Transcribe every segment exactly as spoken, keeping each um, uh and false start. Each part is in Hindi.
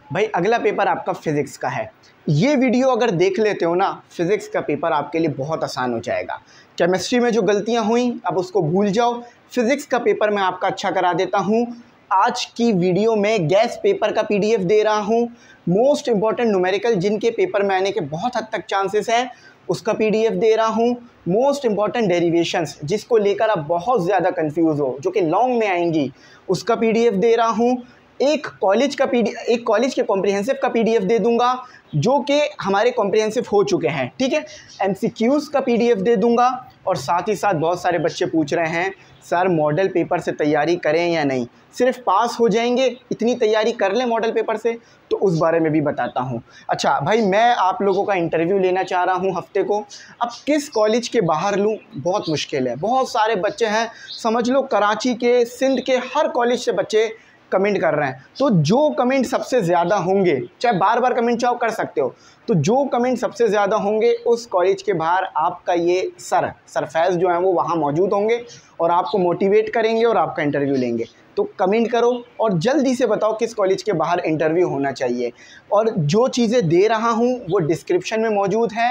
भाई अगला पेपर आपका फिज़िक्स का है। ये वीडियो अगर देख लेते हो ना, फिज़िक्स का पेपर आपके लिए बहुत आसान हो जाएगा। केमिस्ट्री में जो गलतियां हुई अब उसको भूल जाओ, फिज़िक्स का पेपर मैं आपका अच्छा करा देता हूँ। आज की वीडियो में गैस पेपर का पीडीएफ दे रहा हूँ। मोस्ट इंपॉर्टेंट न्यूमेरिकल जिनके पेपर में आने के बहुत हद तक चांसेस हैं उसका पीडीएफ दे रहा हूँ। मोस्ट इंपॉर्टेंट डेरिवेशंस जिसको लेकर आप बहुत ज़्यादा कंफ्यूज हो, जो कि लॉन्ग में आएंगी, उसका पीडीएफ दे रहा हूँ। एक कॉलेज का पी एक कॉलेज के कॉम्प्रिहेंसिव का पीडीएफ दे दूंगा जो कि हमारे कॉम्प्रिहेंसिव हो चुके हैं, ठीक है। एमसीक्यूज़ का पीडीएफ दे दूंगा। और साथ ही साथ बहुत सारे बच्चे पूछ रहे हैं सर मॉडल पेपर से तैयारी करें या नहीं, सिर्फ पास हो जाएंगे, इतनी तैयारी कर लें मॉडल पेपर से, तो उस बारे में भी बताता हूँ। अच्छा भाई, मैं आप लोगों का इंटरव्यू लेना चाह रहा हूँ हफ्ते को। अब किस कॉलेज के बाहर लूँ बहुत मुश्किल है, बहुत सारे बच्चे हैं, समझ लो कराची के, सिंध के, हर कॉलेज से बच्चे कमेंट कर रहे हैं। तो जो कमेंट सबसे ज़्यादा होंगे, चाहे बार बार कमेंट चाहो कर सकते हो, तो जो कमेंट सबसे ज़्यादा होंगे उस कॉलेज के बाहर आपका ये सर सरफैज़ जो है वो वहाँ मौजूद होंगे और आपको मोटिवेट करेंगे और आपका इंटरव्यू लेंगे। तो कमेंट करो और जल्दी से बताओ किस कॉलेज के बाहर इंटरव्यू होना चाहिए। और जो चीज़ें दे रहा हूँ वो डिस्क्रिप्शन में मौजूद है,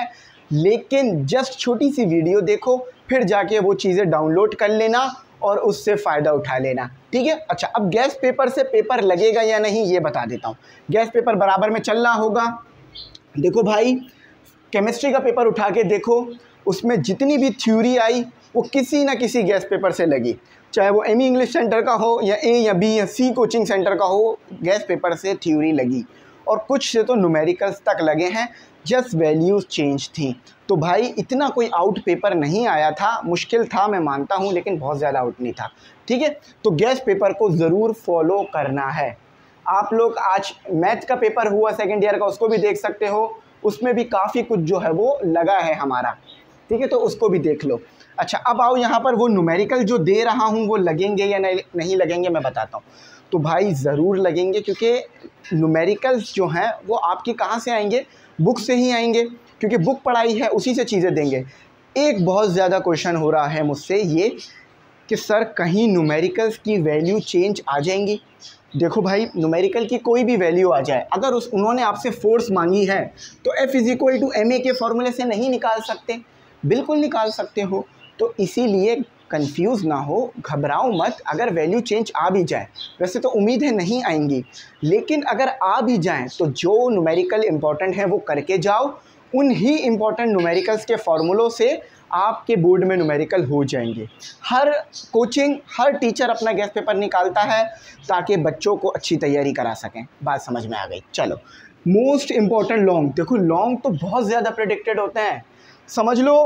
लेकिन जस्ट छोटी सी वीडियो देखो, फिर जाके वो चीज़ें डाउनलोड कर लेना और उससे फ़ायदा उठा लेना, ठीक है। अच्छा, अब गैस पेपर से पेपर लगेगा या नहीं ये बता देता हूँ। गैस पेपर बराबर में चल रहा होगा। देखो भाई, केमिस्ट्री का पेपर उठा के देखो, उसमें जितनी भी थ्योरी आई वो किसी ना किसी गैस पेपर से लगी, चाहे वो एम ई इंग्लिश सेंटर का हो या ए या बी या सी कोचिंग सेंटर का हो, गैस पेपर से थ्योरी लगी। और कुछ से तो न्यूमेरिकल्स तक लगे हैं, जस्ट वैल्यूज़ चेंज थी। तो भाई इतना कोई आउट पेपर नहीं आया था, मुश्किल था मैं मानता हूँ, लेकिन बहुत ज़्यादा आउट नहीं था, ठीक है। तो गैस पेपर को ज़रूर फॉलो करना है। आप लोग आज मैथ का पेपर हुआ सेकेंड ईयर का, उसको भी देख सकते हो, उसमें भी काफ़ी कुछ जो है वो लगा है हमारा, ठीक है, तो उसको भी देख लो। अच्छा, अब आओ यहाँ पर, वो न्यूमेरिकल जो दे रहा हूँ वो लगेंगे या नहीं नहीं लगेंगे मैं बताता हूँ। तो भाई ज़रूर लगेंगे, क्योंकि न्यूमेरिकल्स जो हैं वो आपकी कहाँ से आएंगे, बुक से ही आएंगे, क्योंकि बुक पढ़ाई है उसी से चीज़ें देंगे। एक बहुत ज़्यादा क्वेश्चन हो रहा है मुझसे ये कि सर कहीं न्यूमेरिकल्स की वैल्यू चेंज आ जाएंगी। देखो भाई, न्यूमेरिकल की कोई भी वैल्यू आ जाए, अगर उस उन्होंने आपसे फोर्स मांगी है तो F is equal to M A के फॉर्मूले से नहीं निकाल सकते, बिल्कुल निकाल सकते हो। तो इसीलिए कंफ्यूज ना हो, घबराओ मत। अगर वैल्यू चेंज आ भी जाए, वैसे तो उम्मीद है नहीं आएंगी, लेकिन अगर आ भी जाएं तो जो न्यूमेरिकल इंपॉर्टेंट है वो करके जाओ। उन ही इंपॉर्टेंट न्यूमेरिकल्स के फॉर्मूलों से आपके बोर्ड में न्यूमेरिकल हो जाएंगे। हर कोचिंग, हर टीचर अपना गैस पेपर निकालता है ताकि बच्चों को अच्छी तैयारी करा सकें। बात समझ में आ गई। चलो, मोस्ट इंपॉर्टेंट लॉन्ग, देखो लॉन्ग तो बहुत ज़्यादा प्रेडिक्टेड होते हैं। समझ लो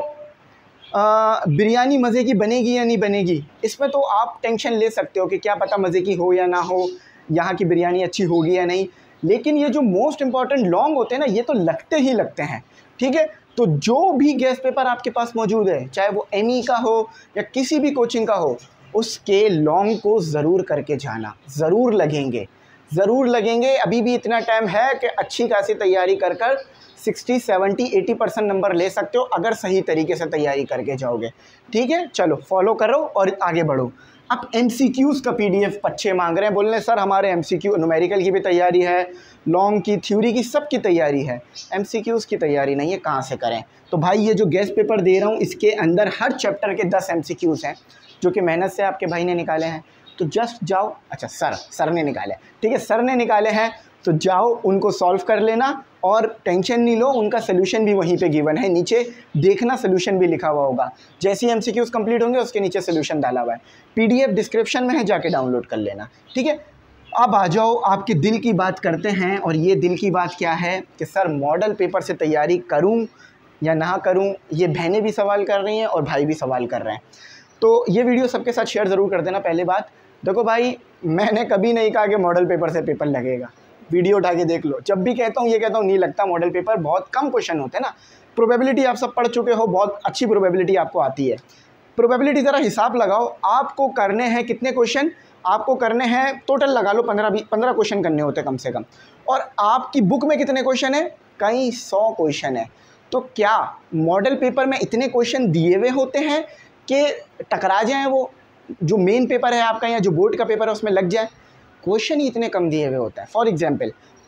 आ, बिरयानी मज़े की बनेगी या नहीं बनेगी, इसमें तो आप टेंशन ले सकते हो कि क्या पता मज़े की हो या ना हो, यहाँ की बिरयानी अच्छी होगी या नहीं। लेकिन ये जो मोस्ट इंपॉर्टेंट लॉन्ग होते हैं ना, ये तो लगते ही लगते हैं, ठीक है। तो जो भी गैस पेपर आपके पास मौजूद है, चाहे वो एम ई का हो या किसी भी कोचिंग का हो, उसके लॉन्ग को ज़रूर करके जाना। ज़रूर लगेंगे, ज़रूर लगेंगे। अभी भी इतना टाइम है कि अच्छी खासी तैयारी कर कर sixty seventy eighty percent number ले सकते हो, अगर सही तरीके से तैयारी करके जाओगे, ठीक है। चलो फॉलो करो और आगे बढ़ो। अब एमसीक्यूज़ का पीडीएफ बच्चे मांग रहे हैं, बोल रहे हैं सर हमारे एमसीक्यू, न्यूमेरिकल की भी तैयारी है, लॉन्ग की, थ्योरी की, सब की तैयारी है, एमसीक्यूज़ की तैयारी नहीं है, कहाँ से करें। तो भाई ये जो गैस पेपर दे रहा हूँ इसके अंदर हर चैप्टर के दस एमसीक्यूज़ हैं जो कि मेहनत से आपके भाई ने निकाले हैं। तो जस्ट जाओ, अच्छा सर सर ने निकाले, ठीक है, सर ने निकाले हैं, तो जाओ उनको सॉल्व कर लेना और टेंशन नहीं लो, उनका सोल्यूशन भी वहीं पे गिवन है, नीचे देखना सोल्यूशन भी लिखा हुआ होगा। जैसे ही एमसीक्यूज़ कंप्लीट होंगे उसके नीचे सोल्यूशन डाला हुआ है, पीडीएफ डिस्क्रिप्शन में है, जाके डाउनलोड कर लेना, ठीक है। अब आ जाओ, आपके दिल की बात करते हैं। और ये दिल की बात क्या है कि सर मॉडल पेपर से तैयारी करूँ या ना करूँ, ये बहनें भी सवाल कर रही हैं और भाई भी सवाल कर रहे हैं। तो ये वीडियो सबके साथ शेयर ज़रूर कर देना। पहले बात, देखो भाई, मैंने कभी नहीं कहा कि मॉडल पेपर से पेपर लगेगा, वीडियो उठा के देख लो। जब भी कहता हूँ ये कहता हूँ नहीं लगता मॉडल पेपर, बहुत कम क्वेश्चन होते हैं ना। प्रोबेबिलिटी आप सब पढ़ चुके हो, बहुत अच्छी प्रोबेबिलिटी आपको आती है। प्रोबेबिलिटी ज़रा हिसाब लगाओ, आपको करने हैं कितने क्वेश्चन, आपको करने हैं टोटल लगा लो पंद्रह बीस पंद्रह क्वेश्चन करने होते हैं कम से कम, और आपकी बुक में कितने क्वेश्चन है, कई सौ क्वेश्चन है। तो क्या मॉडल पेपर में इतने क्वेश्चन दिए हुए होते हैं कि टकरा जाएं वो जो मेन पेपर है आपका या जो बोर्ड का पेपर है उसमें लग जाए? क्वेश्चन ही इतने कम दिए हुए होता है। फॉर एग्जांपल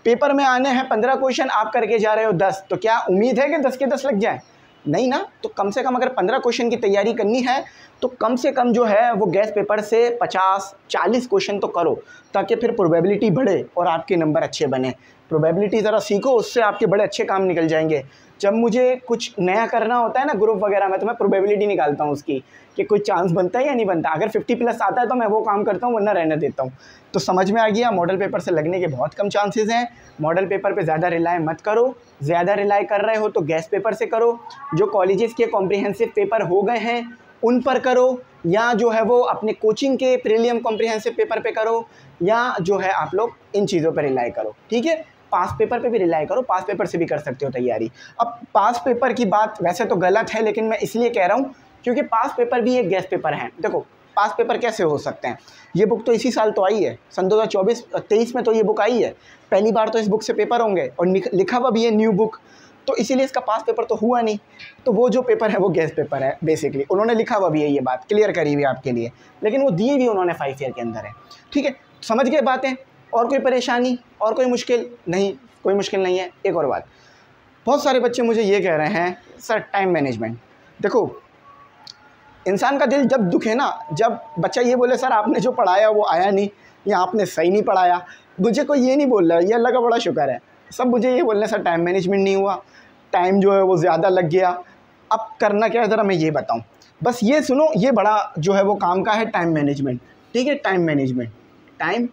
पेपर में आने हैं पंद्रह क्वेश्चन, आप करके जा रहे हो दस, तो क्या उम्मीद है कि दस के दस लग जाए? नहीं ना। तो कम से कम अगर पंद्रह क्वेश्चन की तैयारी करनी है तो कम से कम जो है वो गैस पेपर से पचास चालीस क्वेश्चन तो करो, ताकि फिर प्रोबेबिलिटी बढ़े और आपके नंबर अच्छे बने। प्रोबेबिलिटी ज़रा सीखो, उससे आपके बड़े अच्छे काम निकल जाएंगे। जब मुझे कुछ नया करना होता है ना ग्रुप वगैरह में, तो मैं प्रोबेबिलिटी निकालता हूँ उसकी कि कोई चांस बनता है या नहीं बनता। अगर फिफ्टी प्लस आता है तो मैं वो काम करता हूँ, वरना रहने देता हूँ। तो समझ में आ गया, मॉडल पेपर से लगने के बहुत कम चांसेस हैं। मॉडल पेपर पे ज़्यादा रिलाय मत करो, ज़्यादा रिलाय कर रहे हो तो गैस पेपर से करो। जो कॉलेजेस के कॉम्प्रिहेंसिव पेपर हो गए हैं उन पर करो, या जो है वो अपने कोचिंग के प्रीलियम कॉम्प्रिहेंसिव पेपर पे करो, या जो है आप लोग इन चीज़ों पर रिलाय करो। ठीक है, पास पेपर पे भी रिलाय करो, पास पेपर से भी कर सकते हो तैयारी। अब पास पेपर की बात वैसे तो गलत है, लेकिन मैं इसलिए कह रहा हूँ क्योंकि पास पेपर भी एक गैस पेपर है। देखो पास पेपर कैसे हो सकते हैं, ये बुक तो इसी साल तो आई है, सन दो हज़ार चौबीस तेईस में तो ये बुक आई है। पहली बार तो इस बुक से पेपर होंगे और लिखा हुआ भी है न्यू बुक, तो इसीलिए इसका पास पेपर तो हुआ नहीं। तो वो जो पेपर है वो गैस पेपर है बेसिकली। उन्होंने लिखा हुआ भी है, ये बात क्लियर करी हुई आपके लिए, लेकिन वो दिए भी उन्होंने फाइव ईयर के अंदर है। ठीक है, समझ गए बातें? और कोई परेशानी और कोई मुश्किल नहीं? कोई मुश्किल नहीं है। एक और बात, बहुत सारे बच्चे मुझे ये कह रहे हैं सर टाइम मैनेजमेंट। देखो इंसान का दिल जब दुखे ना, जब बच्चा ये बोले सर आपने जो पढ़ाया वो आया नहीं, या आपने सही नहीं पढ़ाया, मुझे कोई ये नहीं बोल रहा है, ये अल्लाह का बड़ा शुक्र है। सब मुझे ये बोल रहे हैं सर टाइम मैनेजमेंट नहीं हुआ, टाइम जो है वो ज़्यादा लग गया। अब करना क्या है ज़रा मैं ये बताऊँ, बस ये सुनो, ये बड़ा जो है वो काम का है टाइम मैनेजमेंट। ठीक है, टाइम मैनेजमेंट, टाइम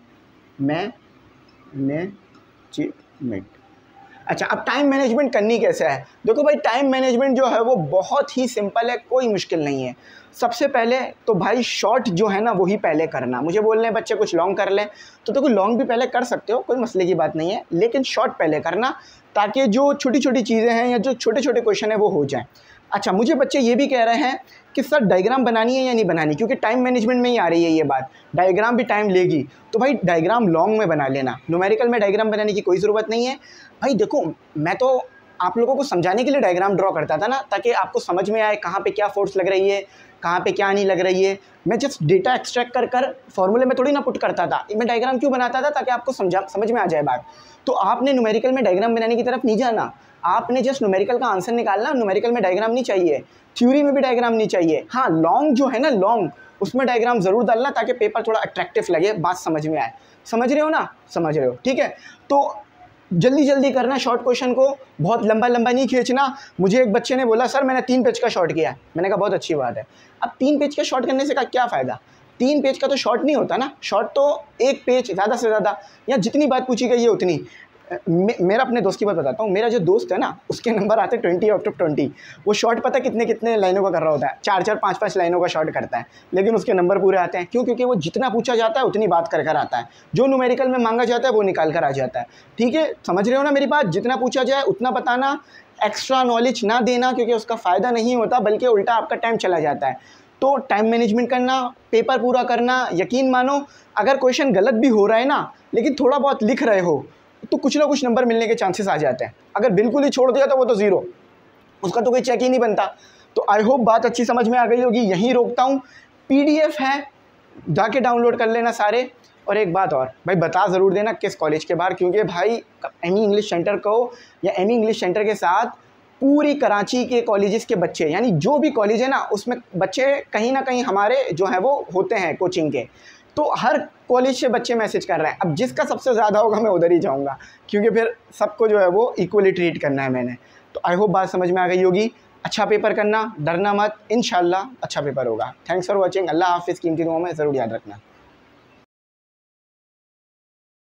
मैनेजमेंट। अच्छा, अब टाइम मैनेजमेंट करनी कैसे है? देखो भाई टाइम मैनेजमेंट जो है वो बहुत ही सिंपल है, कोई मुश्किल नहीं है। सबसे पहले तो भाई शॉर्ट जो है ना वही पहले करना। मुझे बोल रहे हैं बच्चे कुछ लॉन्ग कर लें, तो देखो लॉन्ग भी पहले कर सकते हो, कोई मसले की बात नहीं है, लेकिन शॉर्ट पहले करना, ताकि जो छोटी छोटी चीज़ें हैं या जो छोटे छोटे क्वेश्चन है वो हो जाएँ। अच्छा, मुझे बच्चे ये भी कह रहे हैं कि सर डायग्राम बनानी है या नहीं बनानी, क्योंकि टाइम मैनेजमेंट में ही आ रही है ये बात, डायग्राम भी टाइम लेगी। तो भाई डायग्राम लॉन्ग में बना लेना, न्यूमेरिकल में डायग्राम बनाने की कोई ज़रूरत नहीं है। भाई देखो मैं तो आप लोगों को समझाने के लिए डायग्राम ड्रॉ करता था ना, ताकि आपको समझ में आए कहाँ पे क्या फोर्स लग रही है, कहाँ पे क्या नहीं लग रही है। मैं जस्ट डेटा एक्सट्रैक्ट कर कर फॉर्मूले में थोड़ी ना पुट करता था, मैं डायग्राम क्यों बनाता था, ताकि आपको समझा समझ में आ जाए बात। तो आपने न्यूमेरिकल में डायग्राम बनाने की तरफ नहीं जाना, आपने जस्ट न्यूमेरिकल का आंसर निकालना। न्यूमेरिकल में डायग्राम नहीं चाहिए, थ्योरी में भी डायग्राम नहीं चाहिए। हाँ लॉन्ग जो है ना, लॉन्ग उसमें डायग्राम ज़रूर डालना, ताकि पेपर थोड़ा अट्रैक्टिव लगे, बात समझ में आए। समझ रहे हो ना? समझ रहे हो, ठीक है। तो जल्दी जल्दी करना शॉर्ट क्वेश्चन को, बहुत लंबा लंबा नहीं खींचना। मुझे एक बच्चे ने बोला सर मैंने तीन पेज का शॉर्ट किया, मैंने कहा बहुत अच्छी बात है। अब तीन पेज का शॉर्ट करने से का क्या फ़ायदा? तीन पेज का तो शॉर्ट नहीं होता ना, शॉर्ट तो एक पेज ज़्यादा से ज़्यादा, या जितनी बात पूछी गई है उतनी। मे, मेरा अपने दोस्त की बात बताता हूँ, मेरा जो दोस्त है ना उसके नंबर आते हैं ट्वेंटी आउट ऑफ ट्वेंटी। वो शॉर्ट पता कितने कितने लाइनों का कर रहा होता है, चार चार पाँच पाँच लाइनों का शॉर्ट करता है, लेकिन उसके नंबर पूरे आते हैं। क्यों? क्योंकि वो जितना पूछा जाता है उतनी बात कर कर आता है, जो न्यूमेरिकल में मांगा जाता है वो निकाल कर आ जाता है। ठीक है, समझ रहे हो ना मेरी बात? जितना पूछा जाए उतना बताना, एक्स्ट्रा नॉलेज ना देना, क्योंकि उसका फ़ायदा नहीं होता, बल्कि उल्टा आपका टाइम चला जाता है। तो टाइम मैनेजमेंट करना, पेपर पूरा करना। यकीन मानो अगर क्वेश्चन गलत भी हो रहा है ना, लेकिन थोड़ा बहुत लिख रहे हो, तो कुछ ना कुछ नंबर मिलने के चांसेस आ जाते हैं। अगर बिल्कुल ही छोड़ दिया तो वो तो ज़ीरो, उसका तो कोई चेक ही नहीं बनता। तो आई होप बात अच्छी समझ में आ गई होगी। यहीं रोकता हूँ, पीडीएफ है, जाके डाउनलोड कर लेना सारे। और एक बात और भाई, बता ज़रूर देना किस कॉलेज के बाहर, क्योंकि भाई एमी इंग्लिश सेंटर को या एमी इंग्लिश सेंटर के साथ पूरी कराची के कॉलेजेस के बच्चे, यानी जो भी कॉलेज है ना उसमें बच्चे कहीं ना कहीं हमारे जो हैं वो होते हैं कोचिंग के। तो हर कॉलेज से बच्चे मैसेज कर रहे हैं। अब जिसका सबसे ज़्यादा होगा मैं उधर ही जाऊंगा, क्योंकि फिर सबको जो है वो इक्वली ट्रीट करना है मैंने। तो आई होप बात समझ में आ गई होगी। अच्छा पेपर करना, डरना मत, इंशाल्लाह अच्छा पेपर होगा। Thanks for watching. अल्लाह हाफिज़। कीमती दुआओं में ज़रूर याद रखना।